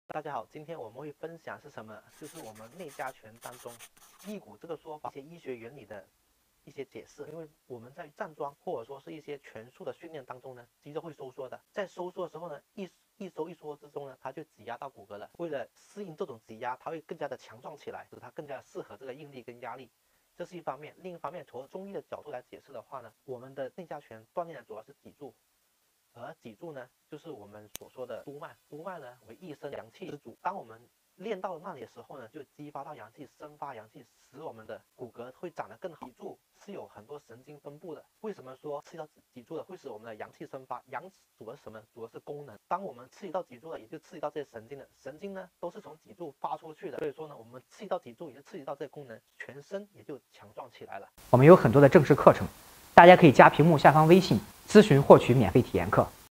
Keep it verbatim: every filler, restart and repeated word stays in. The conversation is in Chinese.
大家好，今天我们会分享是什么？就是我们内家拳当中“腋骨”这个说法，一些医学原理的一些解释。因为我们在站桩或者说是一些拳术的训练当中呢，肌肉会收缩的，在收缩的时候呢，一一收一缩之中呢，它就挤压到骨骼了。为了适应这种挤压，它会更加的强壮起来，使它更加适合这个应力跟压力。这是一方面，另一方面，从中医的角度来解释的话呢，我们的内家拳锻炼的主要是脊柱。而脊柱呢，就是我们所说的督脉。督脉呢，为一身阳气之主。当我们练到那里的时候呢，就激发到阳气，生发阳气，使我们的骨骼会长得更好。脊柱是有很多神经分布的。为什么说刺激到脊柱的会使我们的阳气生发？阳主的是什么？主的是功能。当我们刺激到脊柱了，也就刺激到这些神经了。神经呢，都是从脊柱发出去的。所以说呢，我们刺激到脊柱，也就刺激到这个功能，全身也就强壮起来了。 我们有很多的正式课程，大家可以加屏幕下方微信咨询获取免费体验课。